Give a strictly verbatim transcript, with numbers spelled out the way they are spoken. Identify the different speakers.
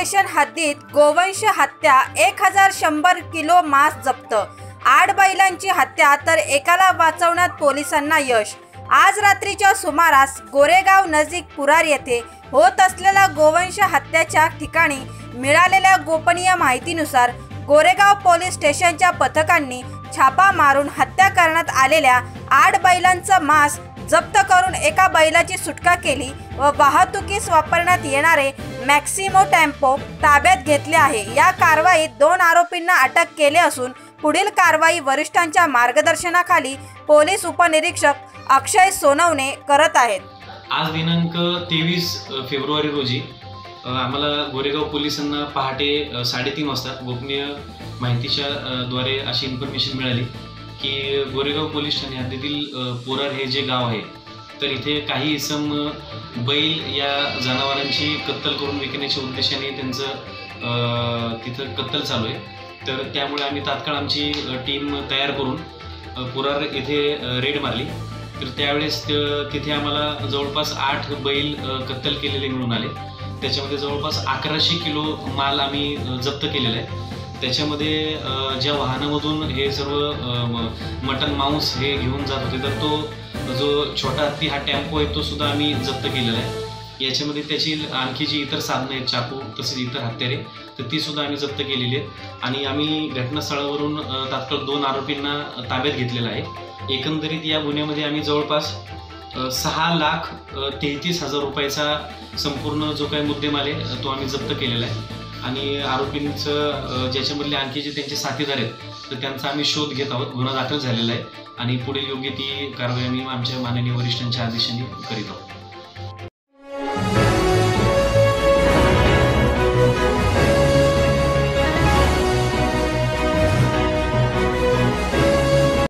Speaker 1: Station हद्दीत गोवंश हत्या, एक हजार शंभर किलो मांस जप्त, आठ बैलांची हत्या तर एकाला वाचवण्यात पोलिसांना यश। आज रात्रीच्या सुमारास गोरेगाव नजीक पुरार येथे होत असलेल्या गोवंश हत्याच्या ठिकाणी मिळालेल्या गोपनीय माहितीनुसार गोरेगाव पोलीस स्टेशनच्या पथकांनी छापा मारून हत्या करण्यात आलेल्या आठ बैलांचं मांस जप्त करून एका बैलाची सुटका केली व वाहतुकीस वापरण्यात येणारे मॅक्सिमो टेम्पो ताब्यात घेतले आहे। या कारवाईत दोन आरोपींना अटक केले असून पुढील कारवाई वरिष्ठांच्या मार्गदर्शनाखाली पोलीस उपनिरीक्षक अक्षय सोनवणे करत आहेत।
Speaker 2: आज दिनांक तेवीस फेब्रुवारी रोजी आम्हाला गोरेगाव पोलिसांना पहाटे साडेतीन वाजता गोपनीय माहितीच्या द्वारे अशी इन्फॉर्मेशन मिळाली की गोरेगाव पोलीस ठाणे हद्दीतील पुरार हे जे गाव आहे तर इथे काही इसम बैल या जनावरांची कत्तल करून विकण्याच्या उद्देशाने त्यांचं तिथं कत्तल चालू आहे। तर त्यामुळे आम्ही तात्काळ आमची टीम तयार करून पुरार येथे रेड मारली। तर त्यावेळेस तिथे आम्हाला जवळपास आठ बैल कत्तल केलेले मिळून आले। त्याच्यामध्ये जवळपास अकराशे किलो माल आम्ही जप्त केलेला आहे। त्याच्यामध्ये ज्या वाहनामधून हे सर्व मटन मांस हे घेऊन जात होते तर तो जो छोटा हत्ती हा टेम्पो आहे तो सुद्धा आम्ही जप्त केलेला आहे। याच्यामध्ये त्याची आणखी जी इतर साधनं आहेत चाकू तसेच इतर हत्यारे तर ती सुद्धा आम्ही जप्त केलेली आहेत आणि आम्ही घटनास्थळावरून तात्काळ दोन आरोपींना ताब्यात घेतलेला आहे। एकंदरीत या गुन्ह्यामध्ये आम्ही जवळपास सहा लाख तेहतीस हजार रुपयाचा संपूर्ण जो काही मुद्देमाल आहे तो आम्ही जप्त केलेला आहे आणि आरोपींचं ज्याच्यामधले आणखी जे त्यांचे साथीदार आहेत तर त्यांचा आम्ही शोध घेत आहोत। गुन्हा दाखल झालेला आहे आणि पुढील योग्य ती कारवाई आम्ही आमच्या माननीय वरिष्ठांच्या आदेशाने करीत आहोत।